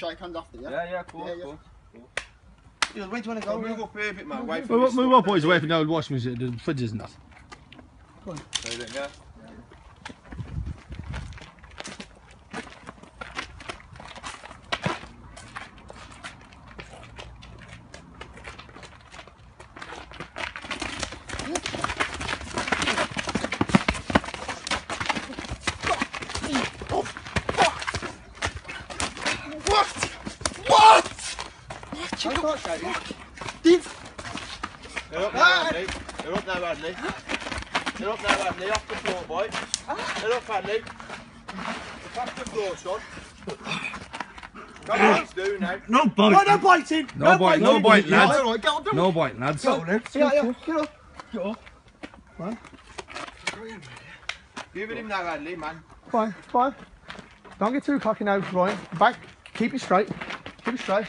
shake hands after, yeah? Yeah, cool. Yeah. Yeah, where do you want to go? Move up here a bit, man. Wait for Move up, boys, away from the old washing machine, the fridges and that. Go on. So then, yeah. They're up now, Adley. They're up now, Adley. They're up now, Adley. Off the floor, boy. They're up, Adley. Off the floor, son. Come on, let's do now. No biting. No biting. No biting, lads. All right, get on, No biting, lads. Go, lads. Yeah, get up. Get up. Fine. Give it him now, Adley, man. Fine. Don't get too cocky now, Ryan. Back. Keep it straight. Keep it straight.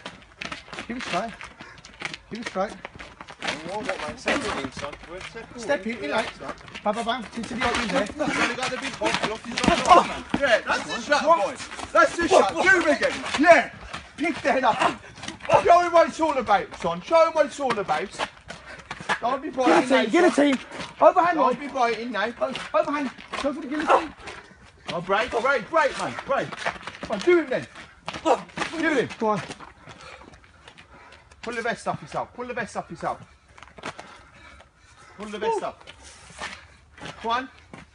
Warm up, man. Step in, son. Step in, like. Bam. To the opening there. He's only got the big hook. Look, he's got the hook, man. Yeah, that's the shot, boy. That's the shot. Do him again. Yeah. Pick the head up. Show him what it's all about, son. Show him what it's all about. Don't be biting now. Guillotine. Overhand, Don't be biting now. Overhand. Go for the guillotine. Oh, break, man. Break. Come on, do him then. Do him. Go on. Pull the vest off yourself. Pull the vest off. Come on.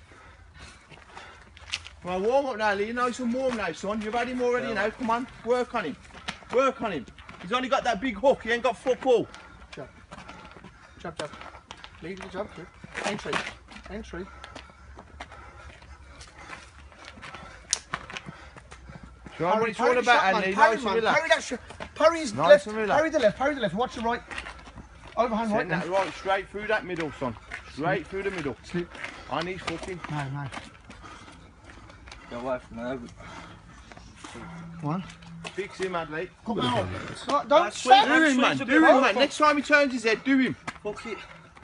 Come on, warm up now, Lee. Nice and warm now, son. You've had him already now. Come on, work on him. He's only got that big hook. He ain't got fuck all. Jab. Lead the jab. Entry. Show him what it's all about, Andy. Nice and relaxed. Parry his Nice left. and relaxed. Parry the left. Watch the right. Overhand right. Send that right straight through that middle, son. Straight through the middle. Sleep. On his fucking. No. Go away from there. Come on. Fix him, Adley. Come on. Don't step. Do him, man. Next time he turns his head, do him. Fuck it.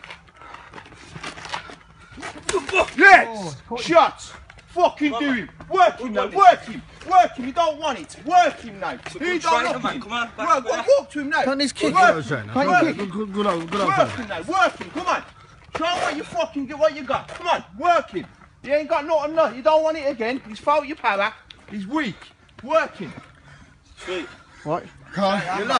Yes! Shots! Fucking do him! Work him now, work him! You don't want it! Work him now! You don't want him! Come on, walk to him now! Don't need kick. Work Good him old now, work him, come on! Show him what you fucking get, what you got! Come on, work him! You ain't got nothing, you don't want it again, he's fought your power, he's weak! Work him! Sweet. Right. Come on.